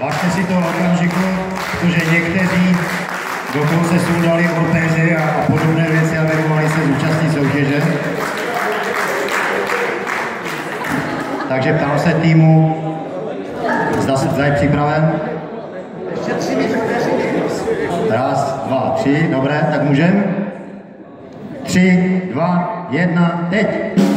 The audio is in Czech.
Vážte si to okamžiku, protože někteří dokonce sundali ortézy a podobné věci, aby mohli se zúčastnit soutěže. Takže ptám se týmu, zda je připraven. Ještě 3 minuty. Raz, 2, 3, dobré, tak můžeme. 3, 2, 1, teď!